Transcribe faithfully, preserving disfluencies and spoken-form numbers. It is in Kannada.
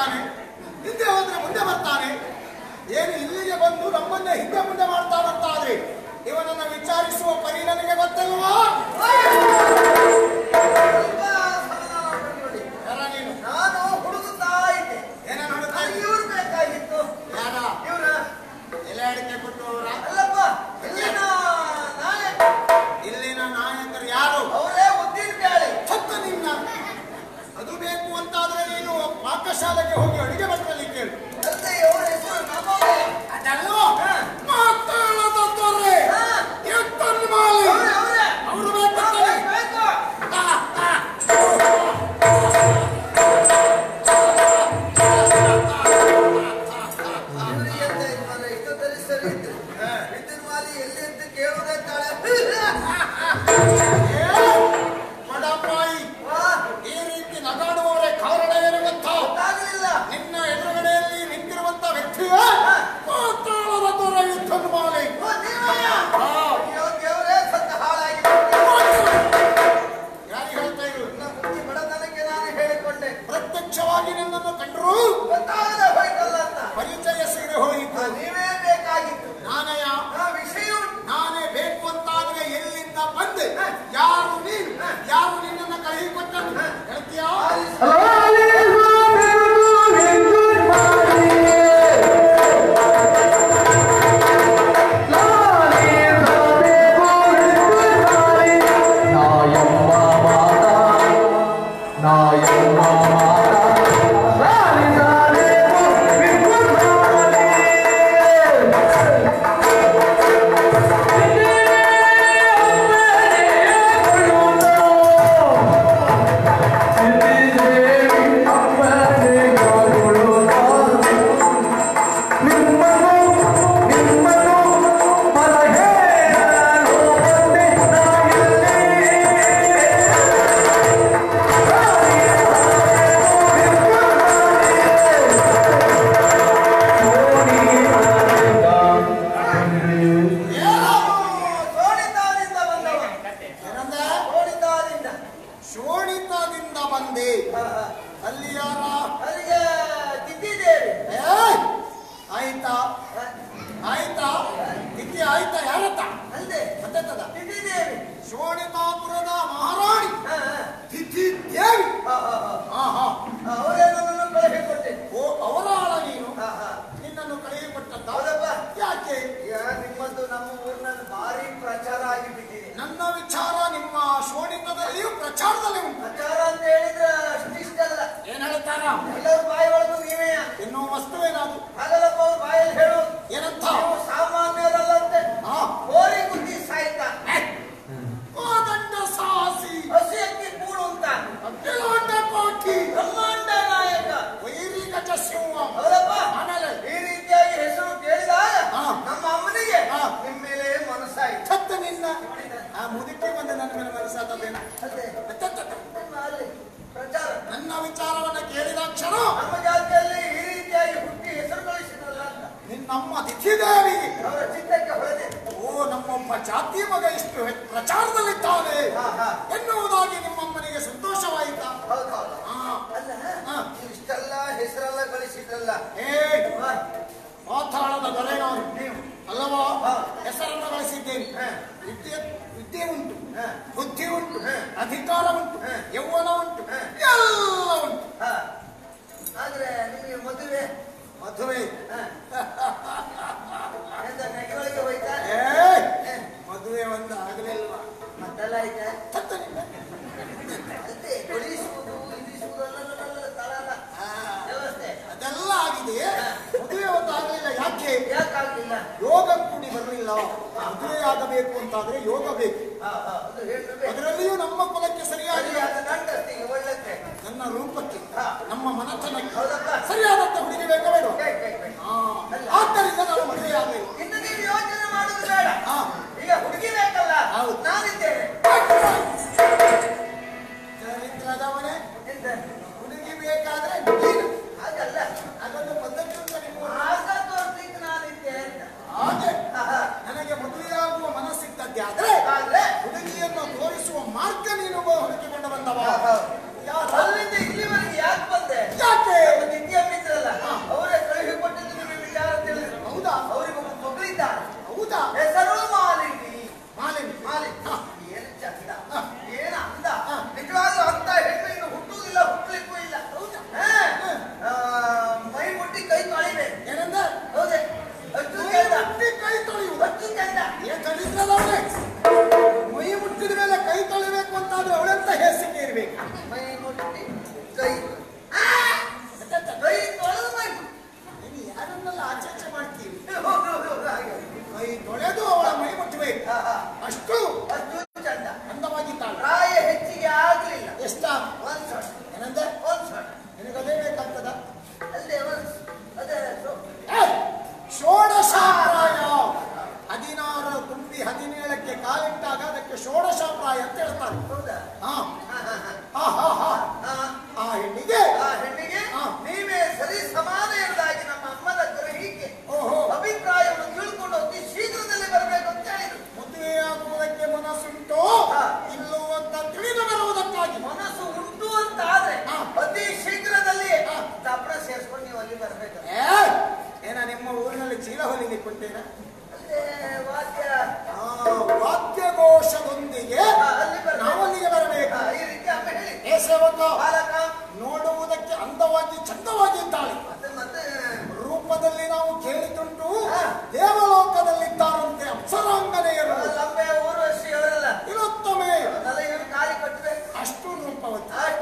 ಹೋಗ್ತಾನೆ, ಹಿಂದೆ ಹೋದ್ರೆ ಮುಂದೆ ಬರ್ತಾನೆ. ಏನು ಇಲ್ಲಿಗೆ ಬಂದು ನಮ್ಮನ್ನೇ ಹಿಂದೆ ಮುಂದೆ ಮಾಡ್ತಾನಂತಾದ್ರೆ ಇವನನ್ನು ವಿಚಾರಿಸುವ ಪರಿ ನನಗೆ ಗೊತ್ತಲ್ವಾ? ನೀನು ನಾನು ಹುಡುಗುತ್ತಾ ಇದ್ದೆ. ಏನ ನೋಡುತ್ತಾ ಇವ್ರು ಬೇಕಾಗಿತ್ತು. ಯಾರ? ಇವ್ರ ಎಲೆ ಅಡಿಕೆ ಕೊಟ್ಟುವವರ? ಅಲ್ಲಪ್ಪ, ಇಲ್ಲಿನ ನಾಯಕ. ಇಲ್ಲಿನ ನಾಯಕರು ಯಾರು? ಅವರೇ ಉದ್ದಿನ ಬ್ಯಾಳೆ. ಸತ್ತ ನಿನ್ನ ಅದು ಬೇಕು ಅಂತಾದ್ರೆ ನೀನು ಪಾಕಶಾಲೆಗೆ ಹೋಗಿ ಅಡಿಗೆ ಭಟ್ರಲ್ಲಿ ಕೇಳು. ಅಲ್ಲದೆ ಅವರ ಹೆಸರು ನಮ್ಮವೇ. ಅದಲ್ವಾ ಮಾತಾಡದ ತೊರೆ ಎತ್ತನ್ನು ಮಾಲಿ ಅವರು ಬೇಕಂತಾನೆ. ಮಡಪಾಯಿ ಈ ರೀತಿ ನಗಾಡುವವರೇ ಕಾರಣ ಏನು ಗೊತ್ತಾ? ನಿನ್ನ ಎದುರುಗಡೆಯಲ್ಲಿ ನಿಂತಿರುವಂತ ವ್ಯಕ್ತಿಯೇ ಮಾತಾಡದ ತೊರೆ ಎತ್ತನ್ನು ಮಾಲಿ. ಯಾರಿಗೆ ಹೇಳ್ತಾ ಇರು? ಬಡತನಕ್ಕೆ ನಾನು ಹೇಳಿಕೊಂಡೆ. ಪ್ರತ್ಯಕ್ಷವಾಗಿ ನಿನ್ನನ್ನು ಕಂಡ್ರು ಗೊತ್ತಾಗದೆ ಹೋಯ್ತಲ್ಲ ಅಂತ. ಪರಿಚಯ ಸೇರಿ ಹೋಯಿತು. ನೀವೇ ಬೇಕಾಗಿತ್ತು. ನಾನಯ ವಿಷಯ ನಾನೇ ಬೇಕು ಅಂತಾದ್ರೆ ಎಲ್ಲಿಂದ ಬಂದೆ? ಯಾರು ನೀನು? ಯಾರು ನಿನ್ನನ್ನು ಕಳುಹಿ ಕೊಟ್ಟದ್ದು ಹೇಳ್ತೀಯಾ? ಶೋಣಿತದಿಂದ ಬಂದೆ. ಅಲ್ಲಿ ಯಾರ? ಅಲ್ಲಿಗೆ ತಿದ್ದಿದ್ದೇವೆ. ಆಯ್ತಾ ಆಯ್ತಾ ತಿಥಿ ಆಯ್ತಾ? ಯಾರತ್ತ? ಅಲ್ಲದೆ ಮತ್ತೆತ್ತದ ತಿದ್ದಿದ್ದೇವೆ. ಶೋಣಿತಾಪುರದ ಮಹಾರಾಣಿ ತಿಥಿ ದೇವಿ. ಅವರೇ ನನ್ನನ್ನು ಕಳುಹಿ ಕೊಟ್ಟೆ. ಓ ಅವರ ಆಳ ನೀನು? ನಿನ್ನನ್ನು ಕಳುಹಿ ಕೊಟ್ಟದ್ದ? ಹೌದಪ್ಪ. ಯಾಕೆ? ನಿಮ್ಮದು ನಮ್ಮ ಊರಿನಲ್ಲಿ ಭಾರಿ ಪ್ರಚಾರ ಆಗಿಬಿಟ್ಟಿದೆ. ನನ್ನ ವಿಚಾರ ನಿಮ್ಮ ಶೋಣಿತದಲ್ಲಿಯೂ ಪ್ರಚಾರದಲ್ಲಿ ಉಂಟು. ಪ್ರಚಾರ ಅಂತ ಹೇಳಿದ್ರೆ ಅಷ್ಟಿಷ್ಟಲ್ಲ. ಏನ್ ಹೇಳ್ತಾರ? ಎಲ್ಲರೂ ಬಾಯಿ ಒಳಗೂ ನೀವೇ ಎನ್ನುವ ವಸ್ತುವೇನಾದ್ರು? ಹಾಗಲ್ಲಪ್ಪ. ಅವ್ರು ಬಾಯಲ್ಲಿ ಹೇಳೋದು ಏನಂತ? ನೀವು ಸಾಮಾನ್ಯರಲ್ಲಂತೆ. ಕೋರಿ ಬುದ್ಧಿ ಸಾಯ್ತಾ ಕೋದಂಡ ಸಾಹಸಿ ಹಸಿ ಅಕ್ಕಿ ಕೂಡು ಅಂತ ಅಖಿಲಾಂಡ ಕೋಟಿ ಬ್ರಹ್ಮಾಂಡ ನಾಯಕ ವೈರಿ ಗಜ ಸಿಂಹ. ಹೌದಪ್ಪ. ಆಮೇಲೆ ಈ ರೀತಿಯಾಗಿ ಹೆಸರು ಕೇಳಿದಾಗ ಹಾ. ನಮ್ಮ ಅಮ್ಮನಿಗೆ ಹಾ. ನಿಮ್ಮ ಮೇಲೆ ಮನಸ್ಸಾಯ್ತು. ಸತ್ತ ನಿನ್ನ ಆ ಮುದುಕಿ ಬಂದು ನನ್ನ ಮೇಲೆ ಮನಸ್ಸಾದೇನ? ಅದೇ ನಿಮ್ಮ ಅಲ್ಲಿ ಪ್ರಚಾರ. ನನ್ನ ವಿಚಾರವನ್ನ ಕೇಳಿದ ಕ್ಷಣ ನಮ್ಮ ಜಾತಿಯಲ್ಲಿ ಈ ರೀತಿಯಾಗಿ ಹುಟ್ಟಿ ಹೆಸರು ಗಳಿಸಿದ್ರಲ್ಲ ಅಂತ ನಿನ್ನಮ್ಮ ತಿಥಿದೇವಿ ಅವರ ಚಿತ್ತಕ್ಕೆ ಹೊಳೆದೆ. ಓ ನಮ್ಮೊಬ್ಬ ಜಾತಿ ಮಗ ಇಷ್ಟು ಪ್ರಚಾರದಲ್ಲಿದ್ದಾನೆ ಹಾ, ಹಾ. ಎನ್ನುವುದಾಗಿ ನಿಮ್ಮಮ್ಮನಿಗೆ ಸಂತೋಷವಾಯಿತಾ? ಹೌದೌದು. ಹಾ. ಅಲ್ಲ ಹಾ. ಇಷ್ಟೆಲ್ಲ ಹೆಸರೆಲ್ಲ ಗಳಿಸಿದ್ರಲ್ಲ. ಏ ಪಾತಾಳದ ದೊರೆ ನಾನು ನೀವು ಅಲ್ಲವಾ? ಹಾ. ಹೆಸರನ್ನು ಗಳಿಸಿದ್ದೇನೆ. ಹಾ. ವಿದ್ಯೆ ವಿದ್ಯೆ ಉಂಟು, ಹಾ. ಬುದ್ಧಿ ಉಂಟು, ಹಾ. ಅಧಿಕಾರ ಉಂಟು, ಹಾ. ಯೌವನ ಉಂಟು, ಹಾ. ಎಲ್ಲ ಉಂಟು. ಹಾ. ಆದ್ರೆ ನಿಮಗೆ ಮದುವೆ ಮದುವೆ ಎಂತ ನೆಗೆಗಳಿಗೆ ಹೋಯ್ತಾ? ಏ ಮದುವೆ ಒಂದು ಆಗಲಿಲ್ವಾ? ಮತ್ತೆಲ್ಲ ಆಯ್ತಾ? ಸತ್ತ ನಿನ್ನ ಅದೇ ಕೊಡಿಸುವುದು ಇದಿಸುವುದು ಅಲ್ಲ ತರಲ್ಲ ವ್ಯವಸ್ಥೆ ಅದೆಲ್ಲ ಆಗಿದೆ. ಮದುವೆ ಒಂದು ಆಗಲಿಲ್ಲ. ಯಾಕೆ? ಯಾಕಾಗ್ಲಿಲ್ಲ? ಯೋಗ ಕೂಡಿ ಬರಲಿಲ್ಲ. ಮದುವೆ ಆಗಬೇಕು ಅಂತಾದ್ರೆ ಯೋಗ ಬೇಕು. ಅದು ಹೇಳ್ಬೇಕು. ಅದರಲ್ಲಿಯೂ ನಮ್ಮ ಕುಲಕ್ಕೆ ಸರಿಯಾಗಿ ಗಂಡಸ್ತಿಗೆ ಒಳ್ಳೆತ್ತೆ. ನನ್ನ ರೂಪಕ್ಕೆ ನಮ್ಮ ಮನತನಕ್ಕೆ ಹೌದಪ್ಪ. ಸರಿಯಾದಂತ ಹುಡುಗಿ ಬೇಕ ಬೇಡ? ಕೈ ಕೈ ಕೈ. ಆದ್ದರಿಂದ ನಾವು ಮದುವೆ ಆಗಬೇಕು. ಇನ್ನು ನೀವು ಯೋಚನೆ ಮಾಡುದು ಬೇಡ. ಈಗ ಹುಡುಗಿ ಬೇಕಲ್ಲ? ಹೌದು. ನಾನಿದ್ದೇನೆ. ಚರಿತ್ರದವನೇ ಎಂತ ಹುಡುಗಿ ಬೇಕಾದ್ರೆ ನೀನು ಹಾಗಲ್ಲ. ಅದೊಂದು ಪದ್ಧತಿ ಉಂಟು ನಿಮ್ಮ. ಆಗ ತೋರ್ಲಿಕ್ಕೆ ನಾನಿದ್ದೆ ಅಂತ. ಹಾಗೆ ಆಹಾ. ನನಗೆ ಮದುವೆಯಾಗುವ ಮನಸ್ಸಿದ್ದದ್ದೇ ಆದ್ರೆ ಆದ್ರೆ ಹುಡುಗಿಯನ್ನು ತೋರಿಸುವ ಮಾರ್ಗ ನೀನು ಕರಿಬೇಕು. ಮೈ ಮುಟ್ಟಿ ಕೈ ಕೈ ತೊಳೆದು ಮೈ ನೀನು ಯಾರನ್ನೆಲ್ಲ ಆಚರಣೆ ಮಾಡ್ತೀವಿ. ಹೌದು, ಹೌದು, ಹಾಗೆ. ಕೈ ತೊಳೆದು ಅವಳ ಮೈ ಮುಟ್ಟಬೇಕು. ಹಾ, ಹಾ. ಅಷ್ಟು ಅಷ್ಟು ಚಂದ. ಅಂದವಾಗಿದ್ದಾಳೆ. ಪ್ರಾಯ ಹೆಚ್ಚಿಗೆ ಆಗ್ಲಿಲ್ಲ. ಎಷ್ಟ ಒಂದ್ ಸೊಟ್ ಏನಂದೆ? ಒಂದ್ ಸೊಟ್ ನಿನಗದೇ ಬೇಕಾಗ್ತದ? ಅಲ್ಲೇ ಒಂದ್ ಅದೇ ಸೊ- ಷೋಡಶ ಪ್ರಾಯ. ಹದಿನಾರು ತುಂಬಿ ಹದಿನೇಳಕ್ಕೆ ಕಾಲಿಟ್ಟಾಗ ಅದಕ್ಕೆ ಷೋಡಶ ಪ್ರಾಯ ಅಂತ ಹೇಳ್ತಾರೆ. ಹೌದಾ? ಹಾ ಹಾ, ಹಾ, ಹಾ. ಹಾ ಹಾ ಹಾ ಹಾ. ಆ ಹೆಣ್ಣಿಗೆ ಆ ಹೆಣ್ಣಿಗೆ ಹಾ. ನೀವೇ ಸರಿ ಸಮಾನ ಎಂಬುದಾಗಿ ನಮ್ಮ ಅಮ್ಮನ ಗ್ರಹಿಕೆ ಓಹೋ ಅಭಿಪ್ರಾಯವನ್ನು ತಿಳ್ಕೊಂಡು ಅತಿ ಶೀಘ್ರದಲ್ಲಿ ಬರಬೇಕು ಅಂತ ಹೇಳಿದ್ರು. ಮದುವೆಯಾಗುವುದಕ್ಕೆ ಮನಸ್ಸುಂಟು ಹಾ. ಇಲ್ಲೋ ಅಂತ ತಿಳಿದು ಬರುವುದಕ್ಕಾಗಿ ಮನಸ್ಸು ಉಂಟು ಅಂತ ಆದ್ರೆ ಹಾ. ಅತಿ ಶೀಘ್ರದಲ್ಲಿ ಹಾ. ತಪ್ಪಣ ಸೇರಿಸ್ಕೊಂಡು ನೀವು ಅಲ್ಲಿ ಬರ್ಬೇಕು. ಏ, ಏನ ನಿಮ್ಮ ಊರಿನಲ್ಲಿ ಚೀಲ ಹೊಲಿಗೆ ಕೊಟ್ಟೇನ? ಅಲ್ಲೇ ವಾದ್ಯ ಆ ವಾದ್ಯಘೋಷದೊಂದಿಗೆ ಹಾ, ಅಲ್ಲಿ ಬರ್ಬೇಕು. ನಾವಲ್ಲಿಗೆ ಬರಬೇಕು. ಹಾ, ಈ ರೀತಿ ಅಮ್ಮ ಹೇಳಿ ಏ ಸೇವಕ, ಬಾಲಕ ನೋಡುವುದಕ್ಕೆ ಅಂದವಾಗಿ ಚಂದವಾಗಿದ್ದಾಳೆ. ಮತ್ತೆ ಮತ್ತೆ ರೂಪದಲ್ಲಿ ನಾವು ಕೇಳಿದುಂಟು ಹಾ. ದೇವಲೋಕದಲ್ಲಿದ್ದಾರಂತೆ ಅಪ್ಸರಾಂಗನೆಯರು. ಲಂಬೆ ಊರ್ವಶಿ ಅವರೆಲ್ಲ ಇರುತ್ತಮೆ ತಲೆಯನ್ನು ಕಾಲಿ ಕಟ್ಟಬೇಕು. ಅಷ್ಟು ರೂಪವತಿ. ಅಷ್ಟು